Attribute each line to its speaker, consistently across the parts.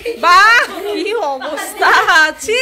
Speaker 1: বাহ কি অবস্থা আছে।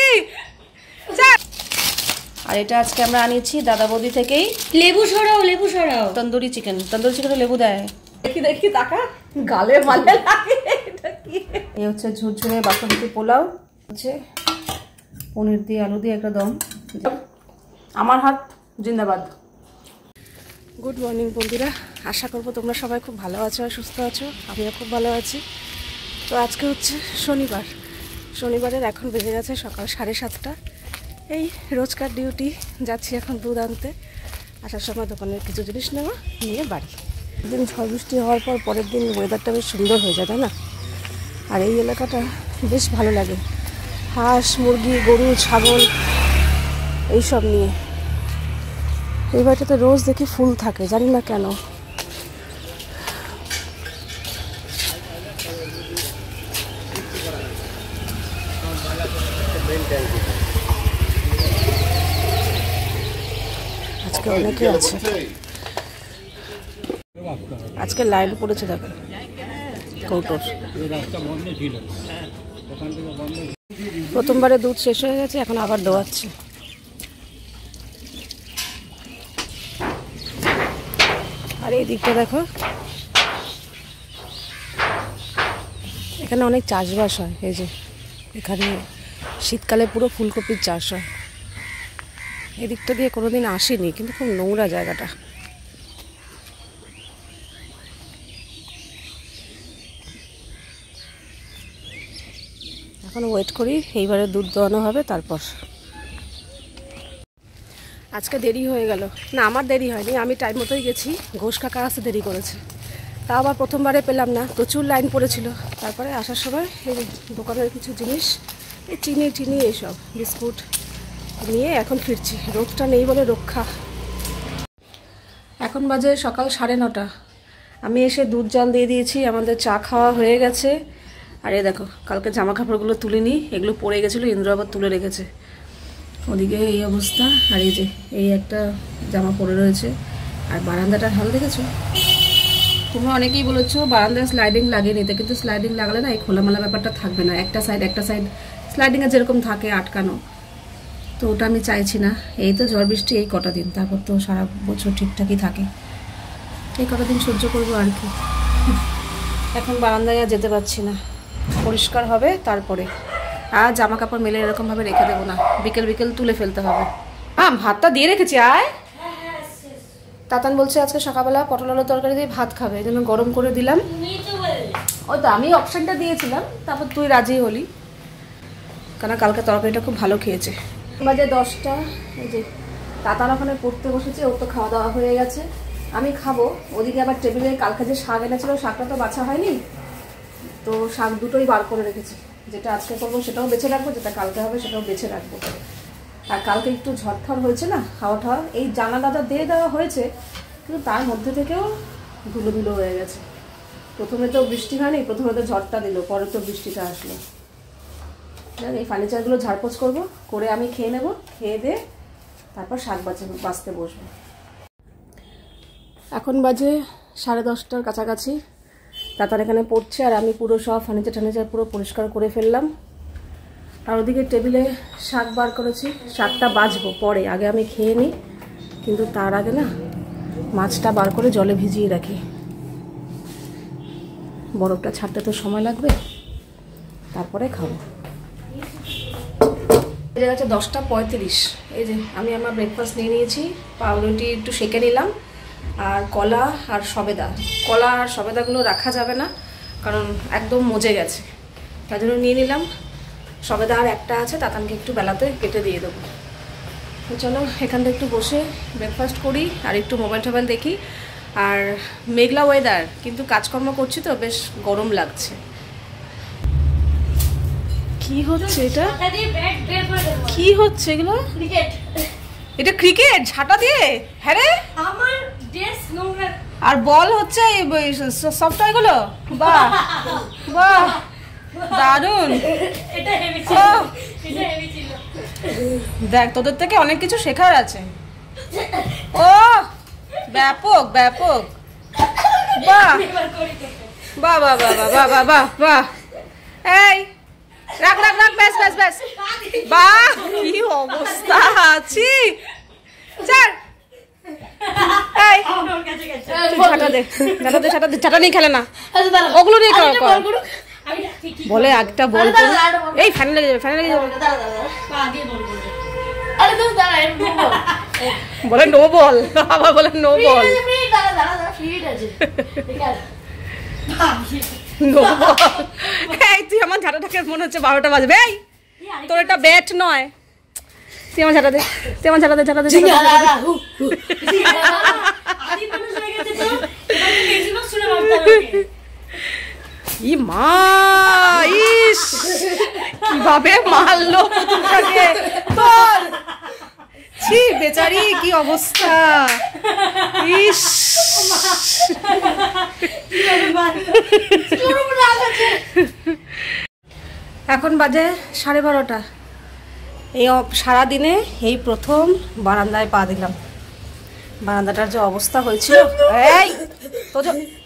Speaker 1: আর এটা আজকে আমরা আনিয়েছি দাদা বৌদি থেকেই।
Speaker 2: লেবু সরাও, লেবু সরাও।
Speaker 1: তন্দুরি চিকেন, তন্দুরি চিকেনে লেবু দেয়। দেখি দেখি টাকা গালে মালে লাগে। এটা কি? এই হচ্ছে ঝুরঝুরে বাসমতি পোলাও, হচ্ছে পনির দিয়ে আলু দিয়ে একটা দম। আমার হাত জিন্দাবাদ। গুড মর্নিং বন্ধুরা, আশা করবো তোমরা সবাই খুব ভালো আছো আর সুস্থ আছো। আমিও খুব ভালো আছি। তো আজকে হচ্ছে শনিবার, শনিবারের এখন বেজে গেছে সকাল 7:30। এই রোজকার ডিউটি, যাচ্ছি এখন দুধ আনতে। আসার সময় দোকানের কিছু জিনিস নেওয়া, নিয়ে বাড়ি। একদিন ঝড় বৃষ্টি হওয়ার পর পরের দিন ওয়েদারটা বেশ সুন্দর হয়ে যায়, তাই না? আর এই এলাকাটা বেশ ভালো লাগে, হাঁস মুরগি গরু ছাগল এইসব নিয়ে। এই বাড়িটাতে রোজ দেখি ফুল থাকে, জানি না কেন। আজকে অনেকে আছে, আজকে লাইন পড়েছে দেখো কৌটোর। প্রথমবারে দুধ শেষ হয়ে গেছে, এখন আবার দোয়াচ্ছে। আর এই দিকটা দেখো, এখানে অনেক চাষবাস হয়। এই যে এখানে শীতকালে পুরো ফুলকপির চাষ হয়। এদিকটা দিয়ে কোনোদিন আসিনি, কিন্তু খুব নোংরা জায়গাটা। এখন ওয়েট করি, এইবারে দুধ দোয়ানো হবে তারপর। আজকে দেরি হয়ে গেল না, আমার দেরি হয়নি, আমি টাইম মতোই গেছি। ঘোষ কাকা আসতে দেরি করেছে, তা আবার প্রথমবারে পেলাম না, প্রচুর লাইন পড়েছিল। তারপরে আসার সময় এই দোকানের কিছু জিনিস, এই চিনি টিনি এইসব বিস্কুট নিয়ে এখন ফিরছি। রোদটা নেই বলে রক্ষা। এখন বাজে সকাল 9:30। আমি এসে দুধ জল দিয়ে দিয়েছি, আমাদের চা খাওয়া হয়ে গেছে। আর এই দেখো, কালকে জামা কাপড়গুলো তুলিনি, এগুলো পড়ে গেছিলো, ইন্দ্র আবার তুলে রেখেছে। ওদিকে এই অবস্থা। আর এই যে এই একটা জামা পরে রয়েছে। আর বারান্দাটার হাল দেখেছো? তোমরা অনেকেই বলেছো বারান্দায় স্লাইডিং লাগিয়ে নিতে, কিন্তু স্লাইডিং লাগালে না এই খোলামেলা ব্যাপারটা থাকবে না। একটা সাইড স্লাইডিংয়ে যেরকম থাকে আটকানো, তো ওটা আমি চাইছি না। এই তো ঝড় বৃষ্টি এই কটা দিন, তারপর তো সারা বছর ঠিকঠাকই থাকে। এই কটা দিন সহ্য করবো আর কি। এখন বারান্দায় আর যেতে পারছি না, পরিষ্কার হবে তারপরে। আর জামা কাপড় মেলে এরকমভাবে রেখে দেবো না, বিকেল বিকেল তুলে ফেলতে হবে। ভাতটা দিয়ে রেখেছি। আয়, তাতান বলছে আজকে সকালবেলা পটল আলুর তরকারি দিয়ে ভাত খাবে, এই জন্য গরম করে দিলাম। ওই তো আমি অপশানটা দিয়েছিলাম, তারপর তুই রাজি হলি, কারণ কালকে তরকারিটা খুব ভালো খেয়েছে। বাজে 10টা। এই যে তাতান ওখানে পড়তে বসেছে, ওর তো খাওয়া দাওয়া হয়ে গেছে, আমি খাবো। ওদিকে আবার টেবিলে কালকে যে শাক এনেছিল, শাকটা তো বাছা হয়নি, তো শাক দুটোই বার করে রেখেছি। যেটা আজকে করবো সেটাও বেছে রাখবো, যেটা কালকে হবে সেটাও বেছে রাখবো। আর কালকে একটু ঝড় হয়েছে না, হাওয়া ঠাওয়া, এই জানালাটা দিয়ে দেওয়া হয়েছে, কিন্তু তার মধ্যে থেকেও ধুলো ধুলো হয়ে গেছে। প্রথমে তো বৃষ্টি হয়নি, প্রথমে তো ঝড়টা দিল, পরে তো বৃষ্টিটা আসলো। এই ফার্নিচারগুলো ঝাড়পোছ করবো, করে আমি খেয়ে নেবো, খেয়ে দিয়ে তারপর শাক বাছতে বসবো। এখন বাজে 10:30 কাছাকাছি। তাতার এখানে পড়ছে, আর আমি পুরো সব ফার্নিচার পুরো পরিষ্কার করে ফেললাম। আর ওদিকে টেবিলে শাক বার করেছি, শাকটা বাছবো পরে, আগে আমি খেয়ে নিই। কিন্তু তার আগে না মাছটা বার করে জলে ভিজিয়ে রাখি, বরফটা ছাড়তে তো সময় লাগবে, তারপরে খাবো। বেজে গেছে 10:35। এই যে আমি আমার ব্রেকফাস্ট নিয়ে নিয়েছি, পাউরুটি একটু সেঁকে নিলাম, আর কলা আর সবেদা। কলা আর সবেদাগুলো রাখা যাবে না, কারণ একদম মজে গেছে, তার জন্য নিয়ে নিলাম। সবেদা আর একটা আছে, তাতানকে একটু বেলাতে কেটে দিয়ে দেবো। তো চলো এখানটা একটু বসে ব্রেকফাস্ট করি, আর একটু মোবাইল টোবাইল দেখি। আর মেঘলা ওয়েদার, কিন্তু কাজকর্ম করছি তো বেশ গরম লাগছে। কি হচ্ছে এটা? কি হচ্ছে এগুলো? এটা ক্রিকেট ঝাঁটা দিয়ে? হ্যাঁ রে,
Speaker 2: আমার ড্রেস নোংরা।
Speaker 1: আর বল হচ্ছে সফট এগুলো। বাহ বাহ, দারুন।
Speaker 2: এটা হেভি ছিল, এটা হেভি ছিল।
Speaker 1: দেখ, তোদের থেকে অনেক কিছু শেখার আছে। ও ব্যাপক ব্যাপক, বাহ বাহ বাহ বাহ বাহ বাহ বাহ বাহ। এই ব্যাস বাহ কি অবস্থা আছি স্যার এই ছাটা নিয়ে খেলে না ওগুলো নিয়ে খেলা কর বলে একটা বল এই ফ্যান লেগে যাবে বলে নো বল আবার বলে নো বল নো বল এই তুই আমার ঝাঁটাটাকে মনে হচ্ছে 12টা বাজবে এই তোর এটা ব্যাট নয় তুই আমার ঝাঁটা দে ই মা ইস কিভাবে মারলো পুতুলটাকে তোর ছি বেচারি কি অবস্থা ইস এখন বাজে 12:30 এই সারাদিনে এই প্রথম বারান্দায় পা দিলাম বারান্দাটার যে অবস্থা হয়েছিল এই তো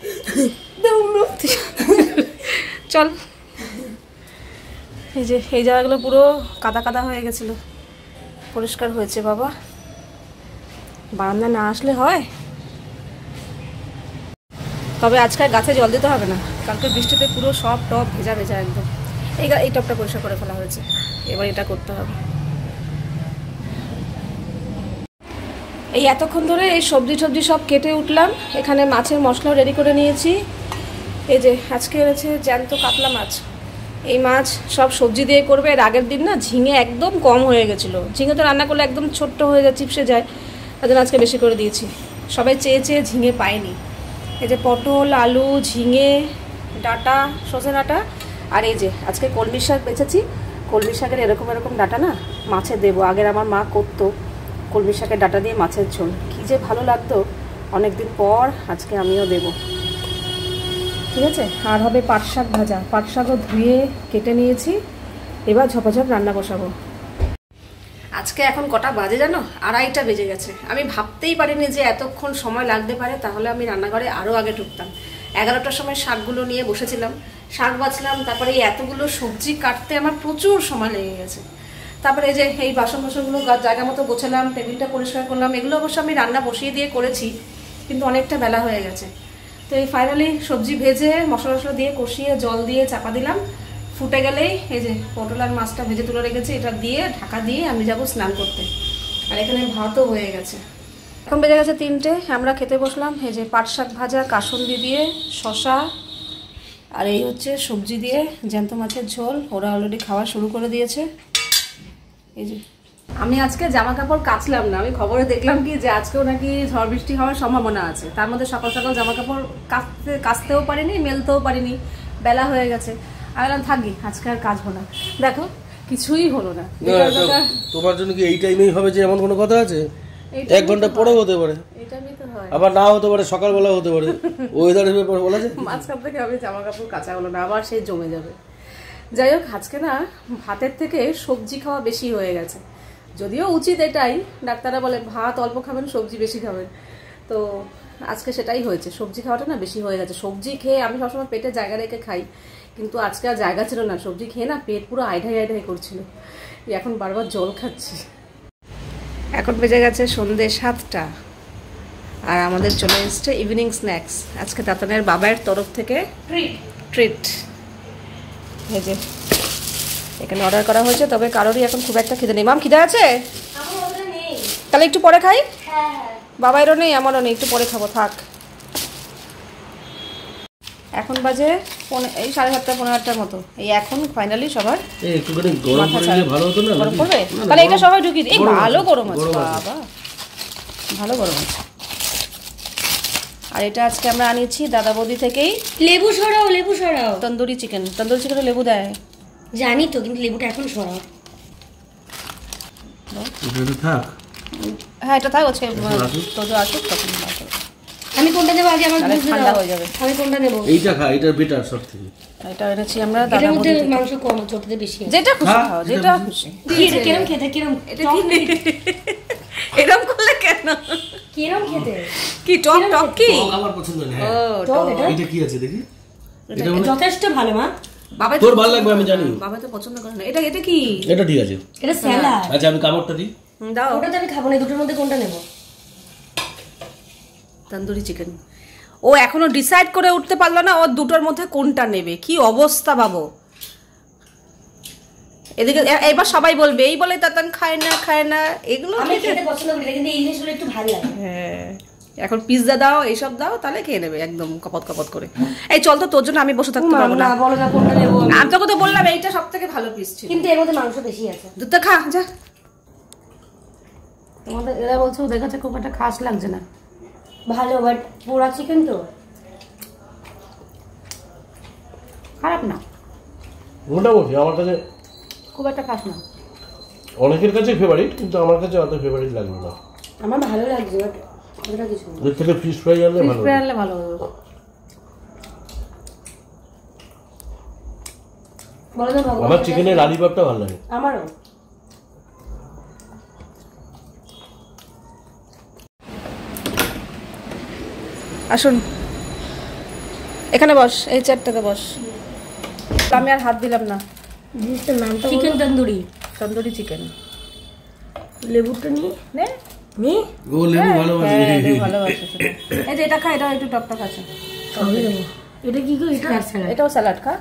Speaker 1: চল এই যে এই জায়গাগুলো পুরো কাদা কাদা হয়ে গেছিল পরিষ্কার হয়েছে বাবা বারান্দা না আসলে হয় তবে আজকে গাছে জল দিতে হবে না কালকে বৃষ্টিতে পুরো সব টপ ভেজা ভেজা একদম এই টপটা পরিষ্কার করে ফেলা হয়েছে এবার এটা করতে হবে এই এতক্ষণ ধরে এই সবজি সব কেটে উঠলাম এখানে মাছের মশলাও রেডি করে নিয়েছি এই যে আজকে এনেছে জ্যান্ত কাতলা মাছ এই মাছ সব সবজি দিয়ে করবে এর আগের দিন না ঝিঙে একদম কম হয়ে গেছিলো ঝিঙে তো রান্না করলে একদম ছোট্ট হয়ে যায় চিপসে যায় তার জন্য আজকে বেশি করে দিয়েছি সবাই চেয়ে ঝিঙে পায়নি এই যে পটল আলু ঝিঙে ডাঁটা সজনে ডাঁটা আর এই যে আজকে কলমি শাক বেছেছি কলমি শাকের এরকম ডাঁটা না মাছে দেবো আগের আমার মা করতো কলমি শাকের ডাঁটা দিয়ে মাছের ঝোল কী যে ভালো লাগতো অনেকদিন পর আজকে আমিও দেবো ঠিক আছে আর হবে পাট শাক ভাজা পাট শাকও ধুয়ে কেটে নিয়েছি এবার ঝপাঝপ রান্না বসাবো আজকে এখন কটা বাজে জানো 2:30 বেজে গেছে আমি ভাবতেই পারিনি যে এতক্ষণ সময় লাগতে পারে তাহলে আমি রান্নাঘরে আরও আগে ঢুকতাম 11টার সময় শাকগুলো নিয়ে বসেছিলাম শাক বাছলাম তারপরে এই এতগুলো সবজি কাটতে আমার প্রচুর সময় লেগে গেছে তারপরে এই যে এই বাসনগুলো জায়গা মতো গোছালাম টেবিলটা পরিষ্কার করলাম এগুলো অবশ্য আমি রান্না বসিয়ে দিয়ে করেছি কিন্তু অনেকটা বেলা হয়ে গেছে তো এই ফাইনালি সবজি ভেজে মশলা দিয়ে কষিয়ে জল দিয়ে চাপা দিলাম ফুটে গেলেই এই যে পটল আর মাছটা ভেজে তুলে রেখেছি এটা দিয়ে ঢাকা দিয়ে আমি যাব স্নান করতে আর এখানে ভাতও হয়ে গেছে এখন বেজে গেছে 3টে আমরা খেতে বসলাম এই যে পাট শাক ভাজা কাসুন্দি দিয়ে শশা আর এই হচ্ছে সবজি দিয়ে জ্যান্ত মাছের ঝোল ওরা অলরেডি খাওয়া শুরু করে দিয়েছে এই যে আমি আজকে জামা কাপড় কাচলাম না আমি খবরে দেখলাম কি যে আজকেও নাকি ঝড় বৃষ্টি হওয়ার সম্ভাবনা আছে তার মধ্যে সকাল সকাল জামা কাপড় কাচতেও পারিনি মেলতেও পারিনি বেলা হয়ে গেছে আমি বললাম থাকি আজকে আর কাচবো না দেখো কিছুই হলো না
Speaker 3: তোমার জন্য কি এই টাইমেই হবে যে এমন কোনো কথা আছে 1 ঘন্টা পরেও হতে পারে আবার না হতে পারে সকালবেলা হতে পারে ওয়েদারের ব্যাপার বলা যায়
Speaker 1: মাঝখান থেকে আমি জামা কাপড় কাচা হলো না আবার সেই জমে যাবে যাই হোক আজকে না ভাতের থেকে সবজি খাওয়া বেশি হয়ে গেছে যদিও উচিত এটাই ডাক্তাররা বলে ভাত অল্প খাবেন সবজি বেশি খাবেন তো আজকে সেটাই হয়েছে সবজি খাওয়াটা না বেশি হয়ে গেছে সবজি খেয়ে আমি সবসময় পেটে জায়গা রেখে খাই কিন্তু আজকে আর জায়গা ছিল না সবজি খেয়ে না পেট পুরো আইঢাই করছিল এখন বারবার জল খাচ্ছি এখন বেজে গেছে সন্ধ্যে 7টা আর আমাদের চলে এসছে ইভিনিং স্ন্যাক্স আজকে তাতানের বাবার তরফ থেকে ট্রিট এই যে এখানে অর্ডার করা হয়েছে তবে কারোরই এখন খুব একটা খিদে নেই মাম খিদে আছে তাহলে একটু পরে খাই বাবাইরও নেই আমারও নেই একটু পরে খাবো থাক এখন বাজে এই 7:30 15টার মতো এই এখন ফাইনালি সবার
Speaker 3: একটুখানি গরম করলে ভালো হতো না
Speaker 1: গরম করবে তাহলে এটা সবাই ঢুকিয়ে দিই ভালো গরম আছে বাবা ভালো গরম আছে আর এটা আজকে আমরা আনিয়েছি দাদা বৌদি থেকেই
Speaker 2: লেবু সরাও
Speaker 1: তন্দুরি চিকেনে লেবু দেয়
Speaker 2: জানি তো কিন্তু লেবুটা এখন সরাও
Speaker 3: এটা থাক
Speaker 1: হ্যাঁ এটা থাক আজকে তোজো আসুক তখন
Speaker 2: আমি কোনটা নেব আগে আমার
Speaker 1: ঠান্ডা হয়ে যাবে
Speaker 2: আমি কোনটা নেব
Speaker 3: এইটা খা এটা বেটার সব থেকে
Speaker 1: এটা এনেছি আমরা দাদা
Speaker 2: এর মধ্যে মাংস কম ছোটতে বেশি
Speaker 1: যেটা খুশি খাও যেটা খুশি
Speaker 2: কি এটা কেমন খেতে কেমন
Speaker 1: এটা কি এরকম করলে কেন
Speaker 2: কেমন খেতে
Speaker 1: কি টক কি
Speaker 3: আমার পছন্দ না
Speaker 1: ও টক
Speaker 3: এটা কি আছে দেখি
Speaker 2: এটা যথেষ্ট ভালো মা
Speaker 1: বাবা
Speaker 3: তোর ভালো লাগবে আমি জানি।
Speaker 1: বাবা তো পছন্দ করে না। এটা কি?
Speaker 3: এটা ঠিক আছে।
Speaker 2: এটা স্যালাড।
Speaker 3: আচ্ছা আমি কামড়টা দিই।
Speaker 1: দাও।
Speaker 2: ওটা তো আমি খাবো না, দুটোর মধ্যে কোনটা নেব?
Speaker 1: তন্দুরি চিকেন। ও এখনো ডিসাইড করে উঠতে পারলো না ও দুটোর মধ্যে কোনটা নেবে। কি অবস্থা বাবু। এদিকে এবার সবাই বলবে এই বলে তাতান খায় না এগুলো।
Speaker 2: আমি খেতে পছন্দ করি না, কিন্তু এই জিনিসগুলো একটু ভালো লাগে।
Speaker 1: হ্যাঁ এখন পিৎজা দাও এইসব দাও তাহলে খেয়ে নেবে একদম কপত কপত করে। এই চল তো, তোর জন্য আমি বসে থাকতে পারবো না।
Speaker 2: বলো না কোনটা নেব।
Speaker 1: আমি তোকে তো বললাম এইটা সবথেকে ভালো পিস ছিল,
Speaker 2: কিন্তু এর মধ্যে মাংস বেশি আছে।
Speaker 1: দুধটা খা যা। তোমাদের এরা বলছে ওদের কাছে খুব একটা খাস লাগছে না।
Speaker 2: ভালো, বাট পোড়া চিকেন তো
Speaker 1: খারাপ না,
Speaker 3: মোটামুটি আমার কাছে
Speaker 1: খুব একটা খাস না।
Speaker 3: অনেকের কাছে ফেভারিট, কিন্তু আমার কাছে অত ফেভারিট লাগলো না।
Speaker 2: আমার ভালো লাগছে, বাট ওটা কিছু না।
Speaker 3: এর থেকে ফিশ ফ্রাই আনলে ভালো।
Speaker 1: ফ্রাই আনলে ভালো হবে।
Speaker 2: বলো না ভগবান।
Speaker 3: আমার চিকেনের লালিপপটা ভালো লাগে।
Speaker 2: আমারও।
Speaker 1: আসুন এখানে বস, এই চেয়ারটাতে বস। আমি আর হাত দিলাম না।
Speaker 2: জিনিসটার নামটা চিকেন তন্দুরি।
Speaker 1: তন্দুরি চিকেন।
Speaker 2: লেবুটা নিয়ে
Speaker 1: নে
Speaker 2: নে।
Speaker 3: ও লেবু ভালোবাসে।
Speaker 1: ভালোবাসে সেটা। এই যে এটা খা, এটা একটু টকটক আছে।
Speaker 2: এটা কি গো? এটা স্যালাড।
Speaker 1: এটাও স্যালাড খা।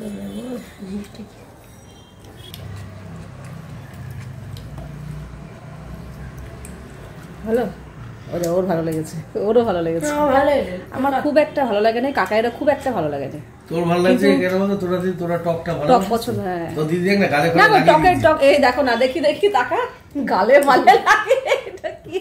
Speaker 1: ভালো, ওর ভালো লেগেছে, ওরও ভালো লেগেছে।
Speaker 2: ভালো।
Speaker 1: আমার খুব একটা ভালো লাগে না, কাকাইরও খুব একটা ভালো লাগে না।
Speaker 3: তোর ভালো লাগছে কেন বলতো? তোরা টকটা ভালো
Speaker 1: টক পছন্দ। হ্যাঁ
Speaker 3: তো দিদি দেখ না গালে
Speaker 1: না
Speaker 3: করে
Speaker 1: টকের টক। এই দেখো না, দেখি তাকা গালে মালে লাগে। এটা কি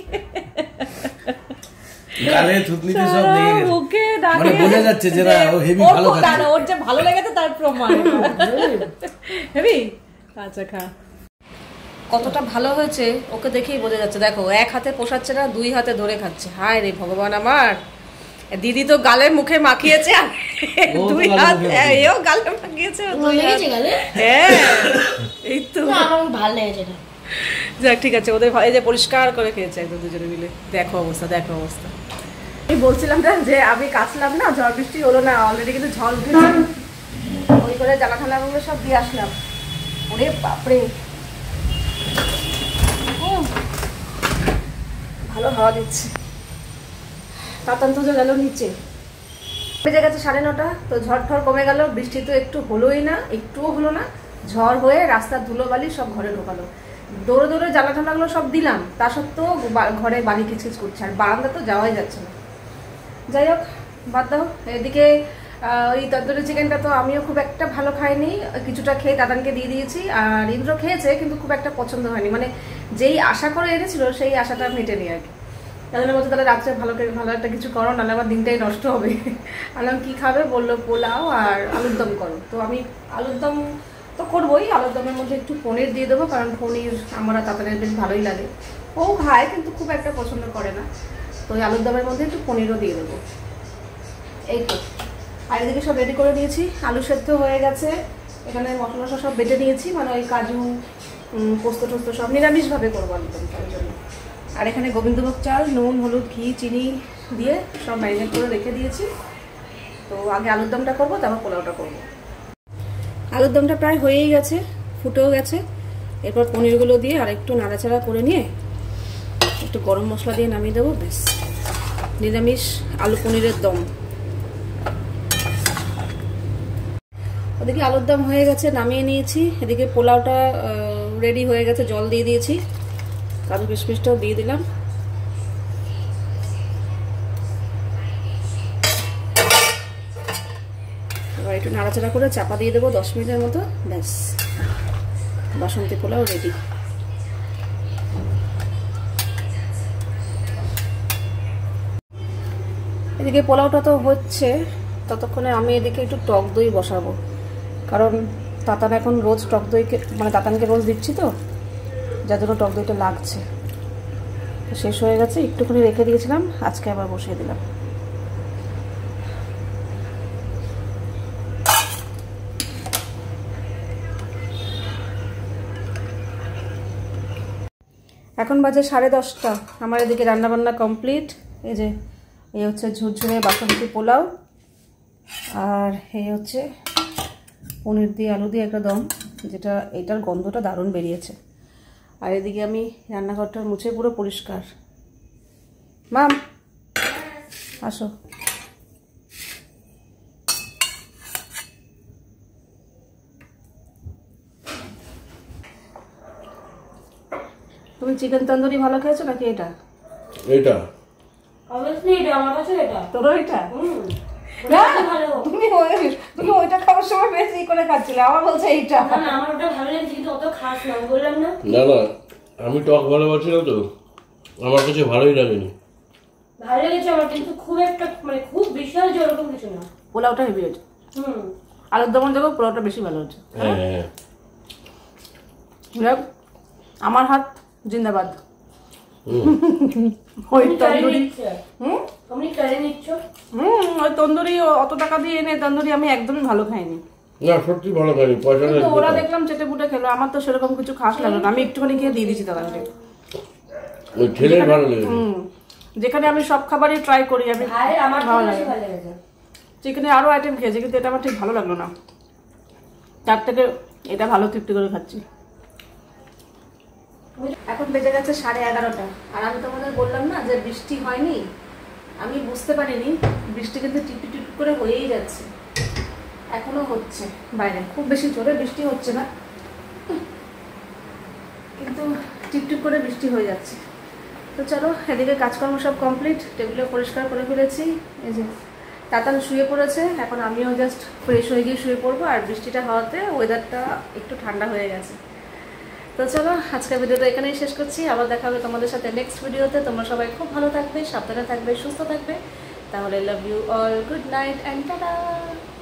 Speaker 3: গালে থুতনিতে সব লেগে গেছে।
Speaker 1: ওকে
Speaker 3: মানে বোঝা যাচ্ছে যে না ও হেভি ভালো খাচ্ছে।
Speaker 1: ওর যে ভালো লেগেছে তার প্রমাণ। হেভি। আচ্ছা খা। কতটা ভালো হয়েছে ওকে দেখেই বোঝা যাচ্ছে। দেখো এক হাতে পোষাচ্ছে না, দুই হাতে ধরে খাচ্ছে। হায় রে ভগবান আমার। দিদি তো গালে মুখে মাখিয়েছে, দুই হাত এও গালে মাখিয়েছে। হ্যাঁ এই তো
Speaker 2: আমার ভালো লেগেছে এটা।
Speaker 1: যাক ঠিক আছে, ওদের এই যে পরিষ্কার করে খেয়েছে একদম দুজনে মিলে। দেখো অবস্থা। আমি বলছিলাম না যে আমি কাছলাম না, ঝড় বৃষ্টি হলো না, অলরেডি কিন্তু ঝড় উঠেছে। ওই করে জামা ঠান্ডাগুলো সব দিয়ে আসলাম। ওরে বাপরে ভালো হাওয়া দিচ্ছে। তাতান তো গেল নিচে, বেজে গেছে 9:30। তো ঝড় ঠড় কমে গেল, বৃষ্টি তো একটুও হলো না। ঝড় হয়ে রাস্তার ধুলোবালি সব ঘরে ঢোকালো। দৌড়ে জানলা ঠান্ডাগুলো সব দিলাম, তা সত্ত্বেও ঘরে বালি কিচকিচ করছে, আর বারান্দা তো যাওয়াই যাচ্ছে না। যাই হোক বাদ দাও। এদিকে ওই তন্দুরি চিকেনটা তো আমিও খুব একটা ভালো খাইনি, কিছুটা খেয়ে দাদানকে দিয়ে দিয়েছি। আর ইন্দ্র খেয়েছে, কিন্তু খুব একটা পছন্দ হয়নি। মানে যেই আশা করে এনেছিল সেই আশাটা মেটেনি আর কি। তাহলে বলছে তাহলে রাত্রে ভালো একটা কিছু করো, নাহলে আমার দিনটাই নষ্ট হবে। আলাম কি খাবে, বললো পোলাও আর আলুর দম করো। তো আমি আলুর দম তো করবোই, আলুর দমের মধ্যে একটু পনির দিয়ে দেবো, কারণ পনির আমার তাড়াতাড়ি বেশ ভালোই লাগে। ও খায় কিন্তু খুব একটা পছন্দ করে না। তো ওই আলুর দমের মধ্যে একটু পনিরও দিয়ে দেবো। এই তো। আর এদিকে সব রেডি করে দিয়েছি, আলু সেদ্ধ হয়ে গেছে। এখানে মশলা সব বেটে নিয়েছি, মানে ওই কাজু পোস্ত টোস্ত সব নিরামিষভাবে করবো আলুর দমটার জন্য। আর এখানে গোবিন্দভোগ চাল, নুন, হলুদ, ঘি, চিনি দিয়ে সব ম্যারিনেট করে রেখে দিয়েছি। তো আগে আলুর দমটা করবো, তারপর পোলাওটা করবো। আলুর দমটা প্রায় হয়েই গেছে, ফুটেও গেছে। এরপর পনিরগুলো দিয়ে আর একটু নাড়াচাড়া করে নিয়ে একটু গরম মশলা দিয়ে নামিয়ে দেবো, ব্যাস নিরামিষ আলু পনিরের দম। ওদিকে আলুর দম হয়ে গেছে, নামিয়ে নিয়েছি। এদিকে পোলাওটা রেডি হয়ে গেছে, জল দিয়ে দিয়েছি, কাজু কিশমিশটাও দিয়ে দিলাম। এবার একটু নাড়াচাড়া করে চাপা দিয়ে দেবো 10 মিনিটের মতো, ব্যাস বাসন্তী পোলাও রেডি। এদিকে পোলাওটা তো হচ্ছে, ততক্ষণে আমি এদিকে একটু টক দই বসাবো, কারণ তাতান এখন রোজ টক দইকে মানে তাতানকে রোজ দিচ্ছি, তো যার জন্য টক দইটা লাগছে। তো শেষ হয়ে গেছে, একটুখানি রেখে দিয়েছিলাম, আজকে আবার বসিয়ে দিলাম। এখন বাজে 10:30। আমার এদিকে রান্নাবান্না কমপ্লিট। এই যে এই হচ্ছে ঝুরঝুরে বাসন্তী পোলাও, আর এই হচ্ছে পনির দিয়ে আলু দিয়ে একটা দম, যেটা এটার গন্ধটা দারুণ বেরিয়েছে। আর এদিকে আমি রান্নাঘরটা মুছে পুরো পরিষ্কার। মাম আসো। তুমি চিকেন তন্দুরি ভালো খেয়েছো নাকি এটা?
Speaker 3: এটা
Speaker 2: অবশ্যই এটা আমার কাছে এটা
Speaker 1: তোরও এটা?
Speaker 2: না ভালো
Speaker 1: তুমি ওইটা খাওয়ার সময় বেশি করে খাচ্ছিলে, আমার বলছে এইটা।
Speaker 2: না না আমার ওটা ভালো লেগেছে কিন্তু অত খাস না, বললাম না।
Speaker 3: না না, আমি টক ভালোবাসি না তো, আমার কাছে ভালোই লাগেনি।
Speaker 2: ভালো লেগেছে আমার, কিন্তু খুব একটা মানে খুব বিশাল যে ওরকম কিছু না।
Speaker 1: পোলাওটা হেভি হয়েছে। আলুর দমন দেখো, পোলাওটা বেশি ভালো হচ্ছে।
Speaker 3: হ্যাঁ হ্যাঁ,
Speaker 1: যাক, আমার হাত জিন্দাবাদ। ওই
Speaker 2: তুমি কারি
Speaker 1: তন্দুরি,
Speaker 2: নিচ্ছ? তুমি কারি নিচ্ছ?
Speaker 1: ওই তন্দুরি অত টাকা দিয়ে এনে তন্দুরি আমি একদমই ভালো খাইনি।
Speaker 3: না সত্যি ভালো খাইনি, পয়সা
Speaker 1: কিন্তু ওরা দেখলাম চেটে পুটে খেলো, আমার তো সেরকম কিছু খাস লাগলো না। আমি একটুখানি খেয়ে দিয়ে দিচ্ছি তাদেরকে।
Speaker 3: ওই ছেলের ভালো লেগেছে।
Speaker 1: যেখানে আমি সব খাবারই ট্রাই করি, আমি
Speaker 2: ভাই আমার তো
Speaker 1: ভালো
Speaker 2: বেশি
Speaker 1: লাগে।
Speaker 2: ভালো লেগেছে।
Speaker 1: চিকেনে আরো আইটেম খেয়েছি, কিন্তু এটা আমার ঠিক ভালো লাগলো না। তার থেকে এটা ভালো তৃপ্তি করে খাচ্ছি। এখন বেজে গেছে 11:30, আর আমি তোমাদের বললাম না যে বৃষ্টি হয়নি, আমি বুঝতে পারিনি। বৃষ্টি কিন্তু টিপি টিপ করে হয়েই যাচ্ছে, এখনো হচ্ছে বাইরে। খুব বেশি জোরে বৃষ্টি হচ্ছে না, কিন্তু টিপটিপ করে বৃষ্টি হয়ে যাচ্ছে। তো চলো, এদিকে কাজকর্ম সব কমপ্লিট, টেবিলে পরিষ্কার করে ফেলেছি। এই যে তাতান শুয়ে পড়েছে, এখন আমিও জাস্ট ফ্রেশ হয়ে গিয়ে শুয়ে পড়বো। আর বৃষ্টিটা হওয়াতে ওয়েদারটা একটু ঠান্ডা হয়ে গেছে। তো চলো, আজকের ভিডিওটা এখানেই শেষ করছি। আবার দেখা হবে তোমাদের সাথে নেক্সট ভিডিওতে। তোমরা সবাই খুব ভালো থাকবে, সাবধানে থাকবে, সুস্থ থাকবে। তাহলে love you all, good night and tata.